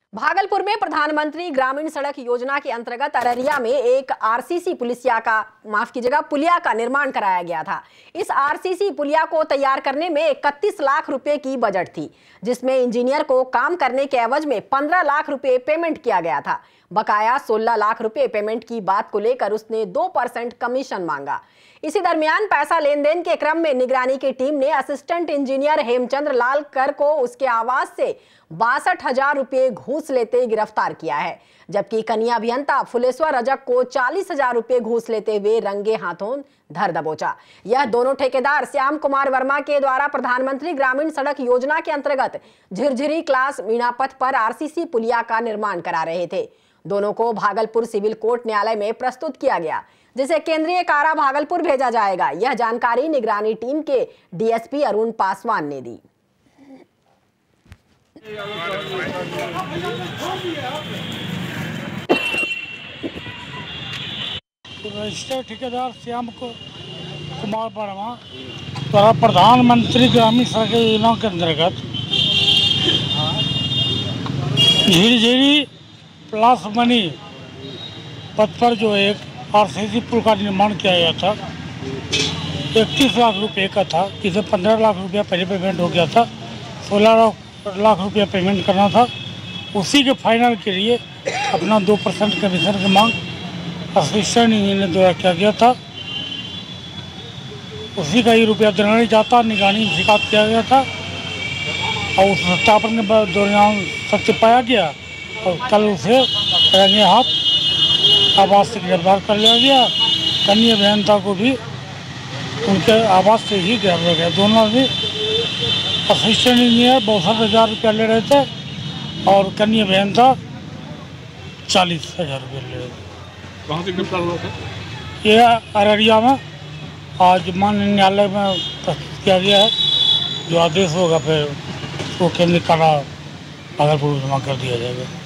भागलपुर में प्रधानमंत्री ग्रामीण सड़क योजना के अंतर्गत अररिया में एक आरसीसी पुलिया का निर्माण कराया गया था। इस आरसीसी पुलिया को तैयार करने में 31 लाख रुपए की बजट थी, जिसमें इंजीनियर को काम करने के एवज में 15 लाख रुपए पेमेंट किया गया था। बकाया 16 लाख रुपए पेमेंट की बात को लेकर उसने 2% कमीशन मांगा। इसी दरमियान पैसा लेन देन के क्रम में निगरानी की टीम ने असिस्टेंट इंजीनियर हेमचंद्र लाल कर को उसके आवास से 62,000 रुपए घूस लेते गिरफ्तार किया है, जबकि कनीय अभियंता फुलेश्वर रजक को 40,000 रुपए घूस लेते हुए रंगे हाथों धर दबोचा। यह दोनों ठेकेदार श्याम कुमार वर्मा के द्वारा प्रधानमंत्री ग्रामीण सड़क योजना के अंतर्गत झिरझिरी क्लास मीणा पथ पर आरसीसी पुलिया का निर्माण करा रहे थे। दोनों को भागलपुर सिविल कोर्ट न्यायालय में प्रस्तुत किया गया, जिसे केंद्रीय कारा भागलपुर भेजा जाएगा। यह जानकारी निगरानी टीम के डीएसपी अरुण पासवान ने दी। रजिस्टर्ड ठेकेदार श्याम कुमार वर्मा द्वारा प्रधानमंत्री ग्रामीण सड़क योजना के अंतर्गत झिरझिरी प्लस मनी पथ पर जो एक आरसीसी पुल का निर्माण किया गया था, 31 लाख रुपए का था, जिसे 15 लाख रुपया पहले पेमेंट हो गया था, 16 लाख रुपया पेमेंट करना था। उसी के फाइनल के लिए अपना 2% कमीशन की मांग असिस्टेंट इंजीनियर द्वारा किया गया था। उसी का ही रुपया देना नहीं चाहता, निगरानी में शिकायत किया गया था और उस सत्यापन के दौरान सत्य पाया गया और कल उसे रंगे हाथ आवास से गिरफ्तार कर लिया गया। कनीय अभियंता को भी उनके आवास से ही गिरफ्तार किया। दोनों भी असिस्टेंट इंजीनियर 62,000 रुपया ले रहे थे और कनीय अभियंता 40,000 रुपये ले रहे थे। कहाँ से गिरफ्तार हुआ था? ये अररिया में आज माननीय न्यायालय में प्रस्तुत किया गया है। जो आदेश होगा फिर वो केंद्रीय कारा भागलपुर में जमा कर दिया जाएगा।